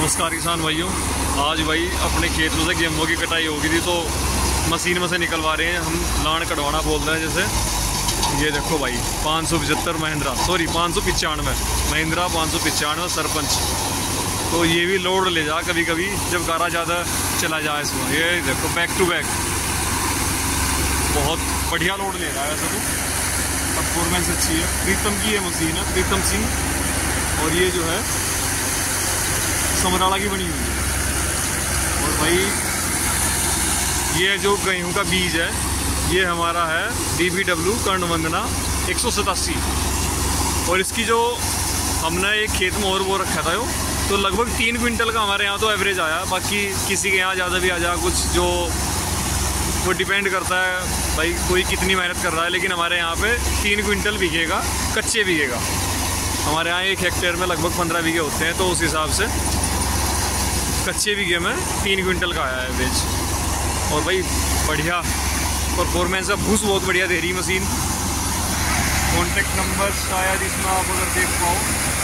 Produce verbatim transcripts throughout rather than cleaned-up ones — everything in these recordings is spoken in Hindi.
नमस्कार किसान भाइयों। आज भाई अपने खेतों से गेहूँ की कटाई हो गई थी तो मशीन में से निकलवा रहे हैं हम। लान कटवाना बोल रहे हैं जैसे। ये देखो भाई पाँच सौ पचहत्तर महिंद्रा सॉरी पाँच सौ पचानवे महिंद्रा पाँच सौ पचानवे सरपंच। तो ये भी लोड ले जा कभी कभी जब गारा ज़्यादा चला जाए इसमें। ये देखो बैक टू बैक बहुत बढ़िया लोड ले रहा है वैसे तो। परफॉर्मेंस अच्छी है। प्रीतम की ये मशीन है, प्रीतम सिंह। और ये जो है समराला की बनी हुई है। और भाई ये जो गेहूँ का बीज है ये हमारा है डी बी डब्ल्यू कर्ण वंदना एक सौ सतासी। और इसकी जो हमने एक खेत में और वो रखा था यो तो लगभग तीन क्विंटल का हमारे यहाँ तो एवरेज आया। बाकी किसी के यहाँ ज़्यादा भी आ जा कुछ जो वो डिपेंड करता है भाई कोई कितनी मेहनत कर रहा है। लेकिन हमारे यहाँ पे तीन क्विंटल बिकेगा कच्चे बिकेगा। हमारे यहाँ एक हेक्टेयर में लगभग पंद्रह बीघे होते हैं तो उस हिसाब से कच्चे बीघे में तीन क्विंटल का आया है एवरेज। और भाई बढ़िया परफॉर्मेंस है। भूस बहुत बढ़िया दे रही मशीन। कॉन्टेक्ट नंबर शायद इसमें आप अगर देख पाओ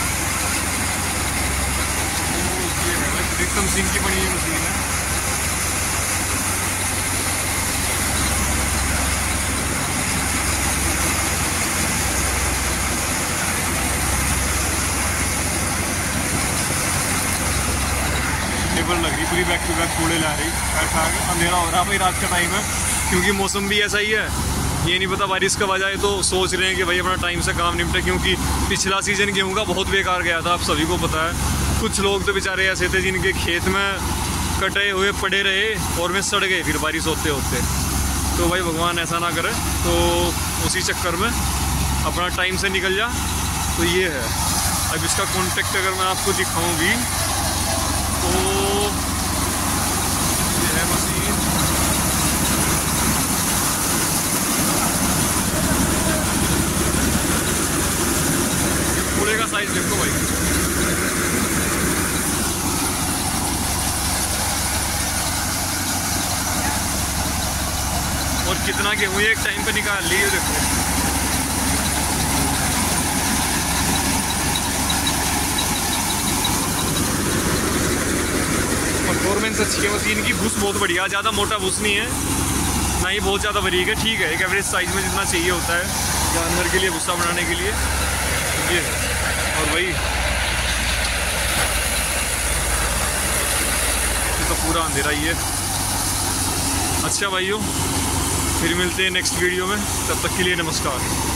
तो ये है प्रीतम सिंह की बनी हुई मशीन है। टेबल लग रही पूरी बैक टू बैक कूड़े ला रही। बैठा अंधेरा हो रहा भाई रात का टाइम है क्योंकि मौसम भी ऐसा ही है। ये नहीं पता बारिश कब आ जाए तो सोच रहे हैं कि भाई अपना टाइम से काम निपटे। क्योंकि पिछला सीज़न गेहूँ का बहुत बेकार गया था, आप सभी को पता है। कुछ लोग तो बेचारे ऐसे थे जिनके खेत में कटे हुए पड़े रहे और में सड़ गए फिर बारिश होते होते। तो भाई भगवान ऐसा ना करे तो उसी चक्कर में अपना टाइम से निकल जा। तो ये है। अब इसका कॉन्टेक्ट अगर मैं आपको दिखाऊँ भी तो ये है मशीन। कूड़े का साइज देखो भाई। और कितना गेहूँ एक टाइम पे निकाल ली है देखो। परफॉर्मेंस अच्छी है मशीन की। भूस बहुत बढ़िया, ज़्यादा मोटा भूस नहीं है ना ही बहुत ज़्यादा बारीक है। ठीक है, एक एवरेज साइज़ में जितना चाहिए होता है जानवर के लिए भूसा बनाने के लिए ये है। और भाई ये तो पूरा अंधेरा ही है। अच्छा भाइयों फिर मिलते हैं नेक्स्ट वीडियो में, तब तक के लिए नमस्कार।